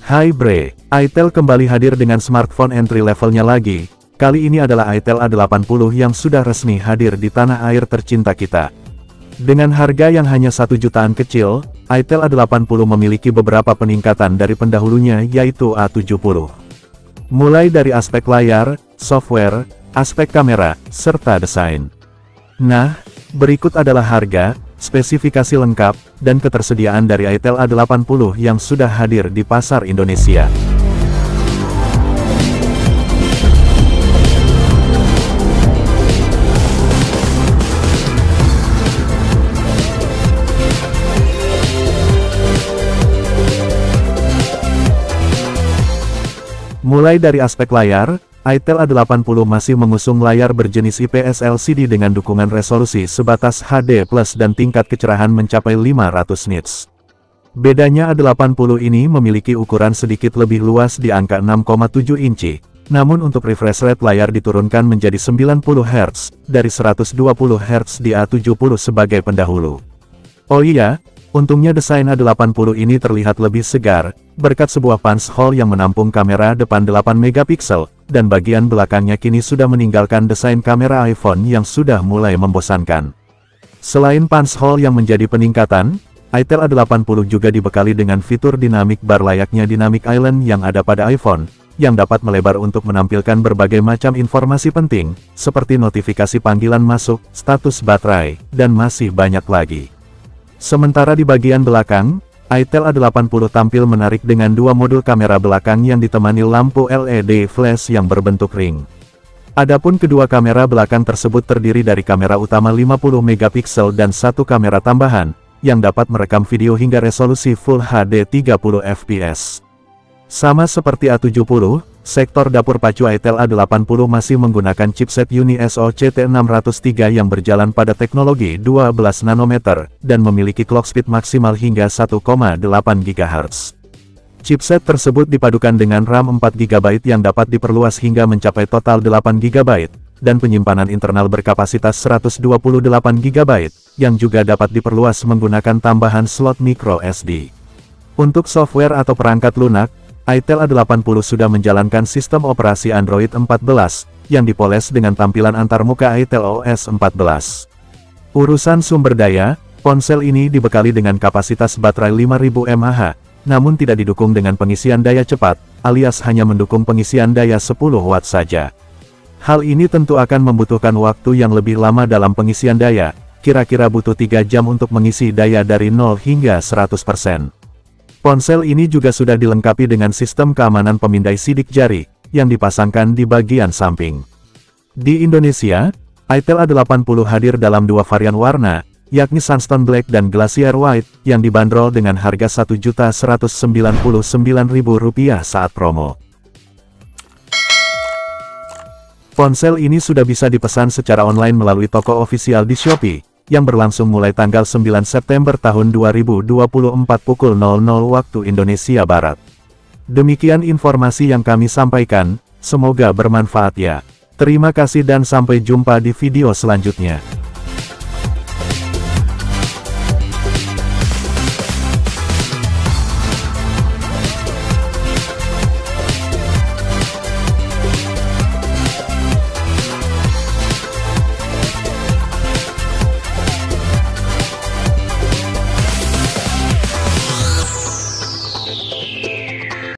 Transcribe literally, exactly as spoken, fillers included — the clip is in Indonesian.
Hai bre, itel kembali hadir dengan smartphone entry levelnya lagi. Kali ini adalah itel A delapan puluh yang sudah resmi hadir di tanah air tercinta kita. Dengan harga yang hanya satu jutaan kecil, itel A delapan puluh memiliki beberapa peningkatan dari pendahulunya yaitu A tujuh puluh. Mulai dari aspek layar, software, aspek kamera, serta desain. Nah, berikut adalah harga, spesifikasi lengkap, dan ketersediaan dari itel A delapan puluh yang sudah hadir di pasar Indonesia. Mulai dari aspek layar, itel A delapan puluh masih mengusung layar berjenis I P S L C D dengan dukungan resolusi sebatas H D plus dan tingkat kecerahan mencapai lima ratus nits. Bedanya A delapan puluh ini memiliki ukuran sedikit lebih luas di angka enam koma tujuh inci, namun untuk refresh rate layar diturunkan menjadi sembilan puluh hertz, dari seratus dua puluh hertz di A tujuh puluh sebagai pendahulu. Oh iya, untungnya desain A delapan puluh ini terlihat lebih segar, berkat sebuah punch hole yang menampung kamera depan delapan megapiksel, dan bagian belakangnya kini sudah meninggalkan desain kamera iPhone yang sudah mulai membosankan. Selain punch hole yang menjadi peningkatan, itel A delapan puluh juga dibekali dengan fitur dynamic bar layaknya Dynamic Island yang ada pada iPhone, yang dapat melebar untuk menampilkan berbagai macam informasi penting, seperti notifikasi panggilan masuk, status baterai, dan masih banyak lagi. Sementara di bagian belakang, itel A delapan puluh tampil menarik dengan dua modul kamera belakang yang ditemani lampu L E D flash yang berbentuk ring. Adapun kedua kamera belakang tersebut terdiri dari kamera utama lima puluh megapiksel dan satu kamera tambahan, yang dapat merekam video hingga resolusi Full H D tiga puluh F P S. Sama seperti A tujuh puluh, sektor dapur pacu itel A delapan puluh masih menggunakan chipset Uni SoC T enam nol tiga yang berjalan pada teknologi dua belas nanometer, dan memiliki clock speed maksimal hingga satu koma delapan gigahertz. Chipset tersebut dipadukan dengan RAM empat giga byte yang dapat diperluas hingga mencapai total delapan giga byte, dan penyimpanan internal berkapasitas seratus dua puluh delapan giga byte, yang juga dapat diperluas menggunakan tambahan slot micro S D. Untuk software atau perangkat lunak, itel A delapan puluh sudah menjalankan sistem operasi Android empat belas, yang dipoles dengan tampilan antarmuka itel O S empat belas. Urusan sumber daya, ponsel ini dibekali dengan kapasitas baterai lima ribu mAh, namun tidak didukung dengan pengisian daya cepat, alias hanya mendukung pengisian daya sepuluh watt saja. Hal ini tentu akan membutuhkan waktu yang lebih lama dalam pengisian daya, kira-kira butuh tiga jam untuk mengisi daya dari nol hingga seratus persen. Ponsel ini juga sudah dilengkapi dengan sistem keamanan pemindai sidik jari, yang dipasangkan di bagian samping. Di Indonesia, itel A delapan puluh hadir dalam dua varian warna, yakni Sunstone Black dan Glacier White, yang dibanderol dengan harga satu juta seratus sembilan puluh sembilan ribu rupiah saat promo. Ponsel ini sudah bisa dipesan secara online melalui toko ofisial di Shopee, yang berlangsung mulai tanggal sembilan September tahun dua ribu dua puluh empat pukul nol nol waktu Indonesia Barat. Demikian informasi yang kami sampaikan, semoga bermanfaat ya. Terima kasih dan sampai jumpa di video selanjutnya.